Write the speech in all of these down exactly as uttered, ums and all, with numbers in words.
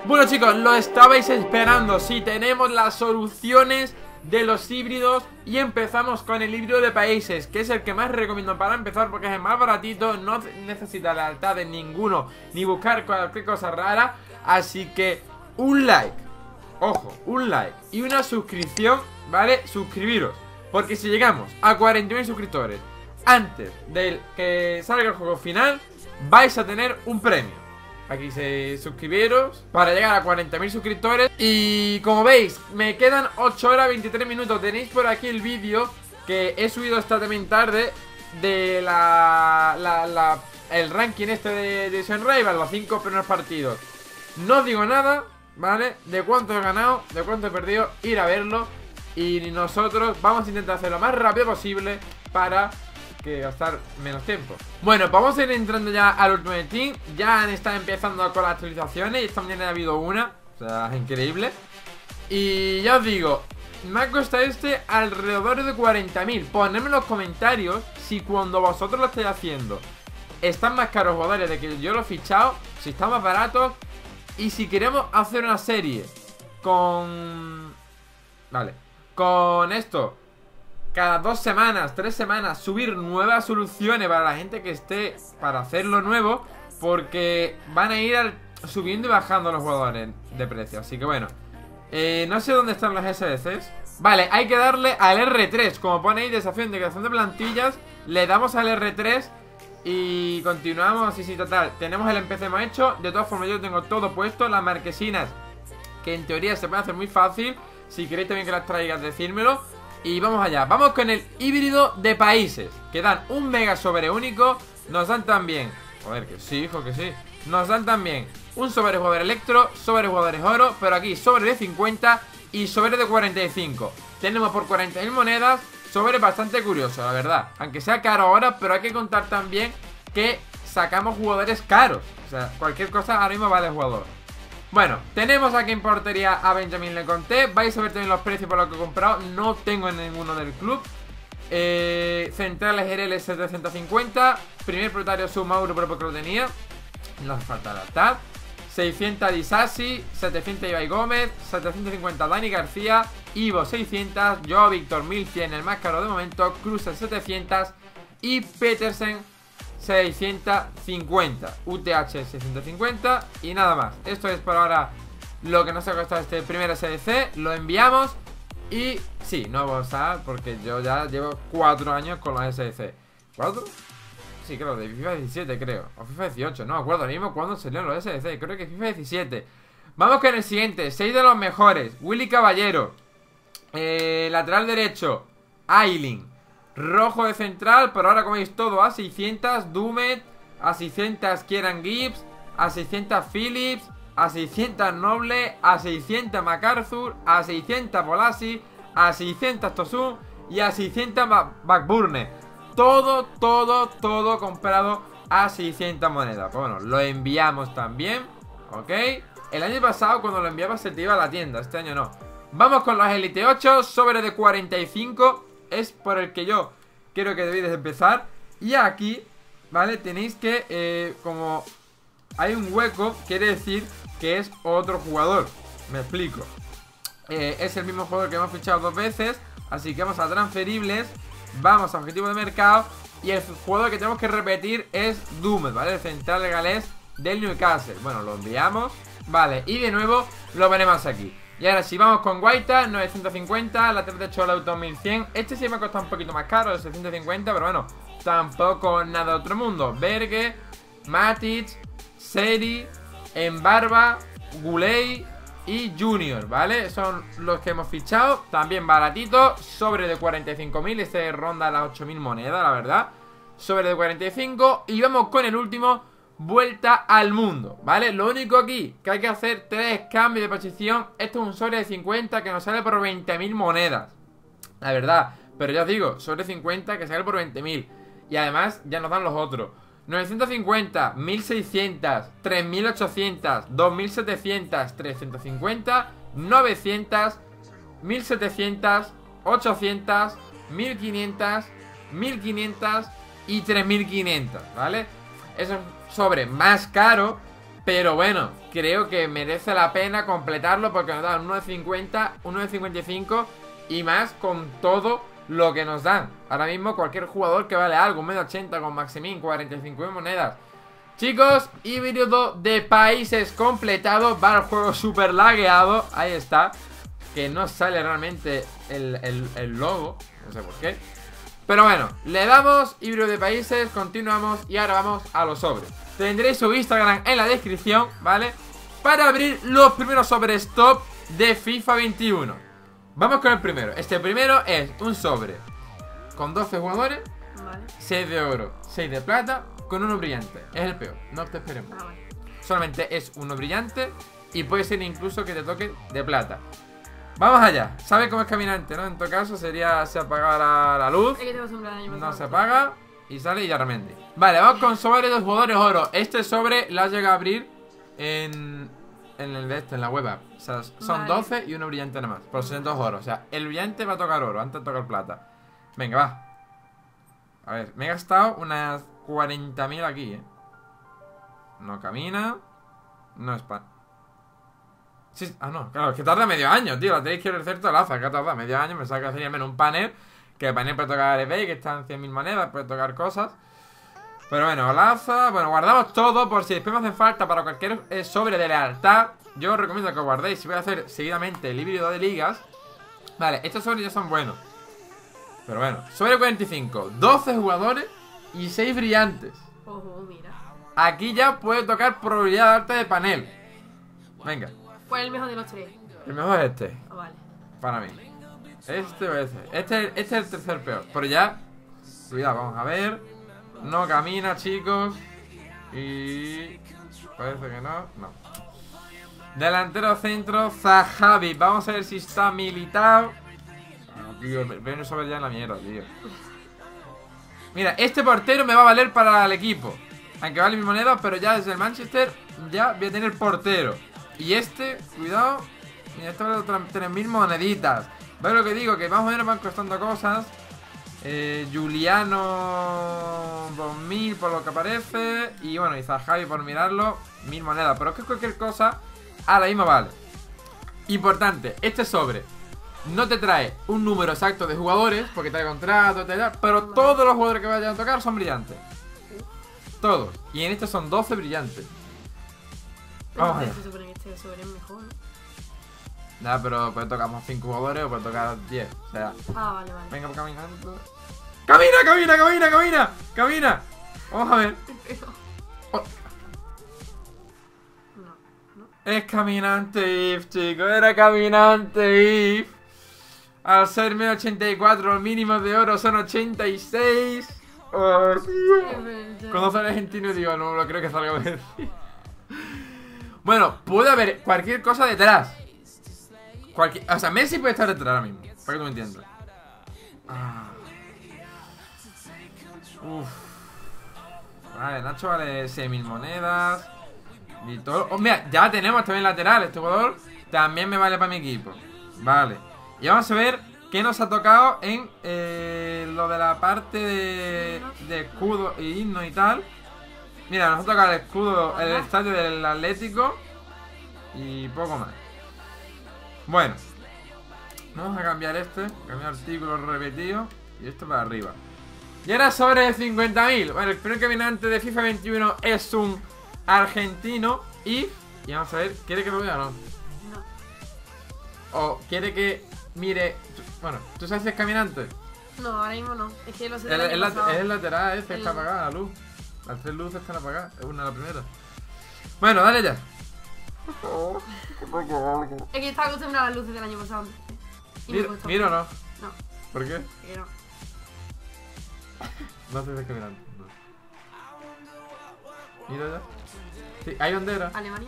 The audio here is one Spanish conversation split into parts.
Bueno chicos, lo estabais esperando. Sí, tenemos las soluciones de los híbridos y empezamos con el híbrido de países, que es el que más recomiendo para empezar porque es el más baratito, no necesita lealtad de ninguno ni buscar cualquier cosa rara. Así que un like, ojo, un like y una suscripción, ¿vale? Suscribiros, porque si llegamos a cuarenta mil suscriptores antes de que salga el juego final, vais a tener un premio. Aquí se suscribiros para llegar a cuarenta mil suscriptores. Y como veis, me quedan ocho horas veintitrés minutos. Tenéis por aquí el vídeo que he subido esta también tarde de la, la, la el ranking este de, de Sunrival, los cinco primeros partidos. No os digo nada, ¿vale? De cuánto he ganado, de cuánto he perdido, ir a verlo. Y nosotros vamos a intentar hacerlo lo más rápido posible para que gastar menos tiempo. Bueno, vamos a ir entrando ya al Ultimate Team. Ya han estado empezando con las actualizaciones y esta mañana ha habido una, o sea, es increíble. Y ya os digo, me ha costado este alrededor de cuarenta mil. Ponedme en los comentarios si cuando vosotros lo estáis haciendo están más caros jugadores de que yo lo he fichado, si están más baratos. Y si queremos hacer una serie con... Vale, con esto cada dos semanas, tres semanas, subir nuevas soluciones para la gente que esté para hacerlo nuevo, porque van a ir al, subiendo y bajando los jugadores de precio. Así que bueno, eh, no sé dónde están los S D Cs. Vale, hay que darle al R tres. Como pone ahí, desafío de creación de plantillas. Le damos al R tres y continuamos. Y sí, total, tenemos el empecemos hecho. De todas formas yo tengo todo puesto. Las marquesinas, que en teoría se pueden hacer muy fácil. Si queréis también que las traigas, decírmelo. Y vamos allá, vamos con el híbrido de países, que dan un mega sobre único. Nos dan también, joder, que sí, hijo, que sí. Nos dan también un sobre jugador electro, sobre jugadores oro, pero aquí sobre de cincuenta y sobre de cuarenta y cinco. Tenemos por cuarenta mil monedas, sobre bastante curioso, la verdad. Aunque sea caro ahora, pero hay que contar también que sacamos jugadores caros. O sea, cualquier cosa ahora mismo vale jugador. Bueno, tenemos aquí en portería a Benjamín Leconte. Vais a ver también los precios por lo que he comprado. No tengo en ninguno del club. eh, Centrales R L setecientos cincuenta. Primer propietario su Mauro, pero porque lo tenía. No hace falta adaptar. seiscientos Disasi, setecientos Ibai Gómez, setecientos cincuenta Dani García, Ivo seiscientos, Joao Víctor mil cien, el más caro de momento, Cruzel setecientos y Petersen seiscientos cincuenta, U T H seiscientos cincuenta y nada más. Esto es por ahora lo que nos ha costado este primer S D C. Lo enviamos y sí, no vamos a, porque yo ya llevo cuatro años con los S D C. ¿cuatro? Sí, creo, de FIFA diecisiete creo, o FIFA dieciocho, no me acuerdo ahora mismo cuándo salieron los S D C. Creo que FIFA diecisiete. Vamos con el siguiente, seis de los mejores. Willy Caballero, eh, lateral derecho Ailing, rojo de central, pero ahora como veis todo a seiscientos, Dumet, a seiscientos Kieran Gibbs, a seiscientos Phillips, a seiscientos Noble, a seiscientos MacArthur, a seiscientos Bolasi, a seiscientos Tosun y a seiscientos Backburner. Todo, todo, todo comprado a seiscientas monedas. Pues bueno, lo enviamos también, ¿ok? El año pasado cuando lo enviabas se te iba a la tienda, este año no. Vamos con los Elite ocho, sobre de cuarenta y cinco. Es por el que yo creo que debéis de empezar. Y aquí, ¿vale? Tenéis que, eh, como hay un hueco, quiere decir que es otro jugador. Me explico. eh, Es el mismo jugador que hemos fichado dos veces. Así que vamos a transferibles. Vamos a objetivo de mercado. Y el jugador que tenemos que repetir es Dumet, ¿vale? El central galés del Newcastle. Bueno, lo enviamos, vale, y de nuevo lo ponemos aquí. Y ahora sí, vamos con Guaita, novecientos cincuenta, lateral de hecho auto mil cien. Este sí me ha costado un poquito más caro, el seiscientos cincuenta, pero bueno, tampoco nada de otro mundo. Berge, Matic, Seri, Embarba, Guley y Junior, ¿vale? Son los que hemos fichado, también baratitos. Sobre de cuarenta y cinco mil, este ronda las ocho mil monedas, la verdad. Sobre de cuarenta y cinco. Y vamos con el último, vuelta al mundo, ¿vale? Lo único aquí que hay que hacer tres cambios de posición. Esto es un sobre de cincuenta que nos sale por veinte mil monedas, la verdad. Pero ya os digo, sobre cincuenta que sale por veinte mil. Y además ya nos dan los otros. Novecientos cincuenta, mil seiscientos, tres mil ochocientos, dos mil setecientos, trescientos cincuenta, novecientos, mil setecientos, ochocientos, mil quinientos, mil quinientos y tres mil quinientos, ¿vale? Es un sobre más caro, Pero bueno, creo que merece la pena completarlo porque nos dan uno de cincuenta, uno de cincuenta y cinco y más con todo lo que nos dan. Ahora mismo cualquier jugador que vale algo, un medio ochenta con Maximin, cuarenta y cinco mil monedas. Chicos, híbrido de países completado. Va el juego súper lagueado. Ahí está. Que no sale realmente el, el, el logo. No sé por qué. Pero bueno, le damos híbrido de países. Continuamos y ahora vamos a los sobres. Tendréis su Instagram en la descripción, ¿vale? Para abrir los primeros sobres top de FIFA veintiuno. Vamos con el primero. Este primero es un sobre con doce jugadores, Vale. seis de oro, seis de plata, con uno brillante. Es el peor, no te esperemos. Ah, vale. Solamente es uno brillante y puede ser incluso que te toque de plata. Vamos allá. ¿Sabes cómo es caminante, no? En todo caso sería se apagara la luz. Es que tengo sombra del año No pasado. se apaga y sale Yarmendi. Vale, vamos con sobre de jugadores oro. Este sobre lo has llegado a abrir en, en el de este, en la web app. O sea, son Vale. doce y uno brillante nada más. Pero son dos oro. O sea, el brillante va a tocar oro, antes de tocar plata. Venga, va. A ver, me he gastado unas cuarenta mil aquí, eh. No camina. No es pan. Sí, ah, no, claro, es que tarda medio año, tío. Lo tenéis que hacer toda la aza, que tarda medio año. Me saca sería menos un panel. Que el panel puede tocar eBay, que están cien mil monedas, puede tocar cosas. Pero bueno, laza. Bueno, guardamos todo por si después me hace falta para cualquier eh, sobre de lealtad. Yo os recomiendo que os guardéis. Si voy a hacer seguidamente el híbrido de ligas. Vale, estos sobres ya son buenos. Pero bueno, sobre cuarenta y cinco, doce jugadores y seis brillantes. Ojo, mira. Aquí ya puede tocar probabilidad alta de panel. Venga, ¿Cuál es el mejor de los tres? el mejor es este. Ah, vale. Para mí. Este o ese. Este, este es el tercer peor. Pero ya. Cuidado, vamos a ver. No camina, chicos. Y. Parece que no. No. Delantero centro, Zahavi. Vamos a ver si está militado. Ah, tío, ven sobre ya en la mierda, tío. Mira, este portero me va a valer para el equipo. Aunque vale mi moneda, pero ya desde el Manchester ya voy a tener portero. Y este, cuidado. Mira, este vale otras tres mil moneditas. ¿Veis lo que digo? Que más o menos van costando cosas. eh, Juliano dos mil por lo que aparece. Y bueno, y Zahavi por mirarlo mil monedas. Pero es que cualquier cosa a la misma vale. Importante, este sobre no te trae un número exacto de jugadores, porque trae contrato, te da, pero todos los jugadores que vayan a tocar son brillantes. Todos. Y en este son doce brillantes. Vamos allá. Se supone que este sobre es mejor, ¿no? Nada, pero puede tocar más cinco jugadores o puede tocar diez. O sea, Ah, vale, vale. venga caminando. ¡Camina, camina, camina, camina! ¡Camina! Vamos a ver. Oh, No, no. es caminante If, chicos. Era caminante If. Al ser medio ochenta y cuatro, los mínimos de oro son ochenta y seis. Oh, tío. Conoce al argentino y digo, no lo creo que salga a decir. Bueno, puede haber cualquier cosa detrás. Cualquier, o sea, Messi puede estar detrás ahora mismo, para que tú me entiendas. Ah. Uf. Vale, Nacho vale seis mil monedas. Y todo. Oh, mira, ya tenemos también lateral. Este jugador también me vale para mi equipo. Vale. Y vamos a ver qué nos ha tocado en eh, lo de la parte de, de escudo e himno y tal. Mira, nos ha tocado el escudo, el estadio del Atlético. Y poco más. Bueno, vamos a cambiar este. Cambiar artículo repetido. Y esto para arriba. Y ahora sobre cincuenta mil. Bueno, el primer caminante de FIFA veintiuno es un argentino. Y, y vamos a ver, ¿quiere que lo vea o no? No. O quiere que mire. Bueno, ¿tú sabes si es caminante? No, ahora mismo no. Es que lo sé El, del el, año pasado. es el lateral ese, El- está apagada la luz. Las tres luces están apagadas. Es una de las primeras. Bueno, dale ya. Es que estaba acostumbrada a las luces del año pasado. Y me Mira, costó. ¿mira o no? No, ¿Por qué? que no. No sé si es caminante. No. Mira ya. Sí, hay bandera. ¿Alemania?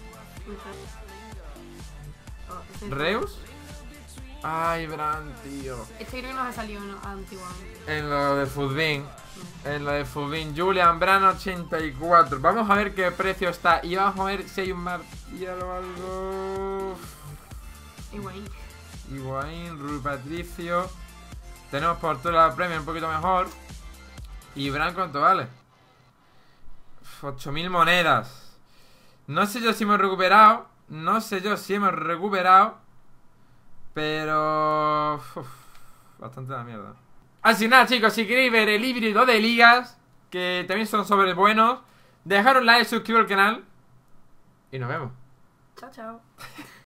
Oh, este- ¿Reus? Ay, Bran, tío. Este creo que nos ha salido ¿no? antiguamente. En lo de Foodbin. En lo de Foodbin. Julian Bran ochenta y cuatro. Vamos a ver qué precio está. Y vamos a ver si hay un martillo o algo. Igual. Higuaín, Rui Patricio. Tenemos por toda la premia un poquito mejor. Y Bran, ¿cuánto vale? ocho mil monedas. No sé yo si hemos recuperado. No sé yo si hemos recuperado. Pero... uf, bastante la mierda. Así nada, chicos, si queréis ver el híbrido de ligas, que también son sobre buenos, dejar un like, suscribir al canal y nos vemos. Chao, chao.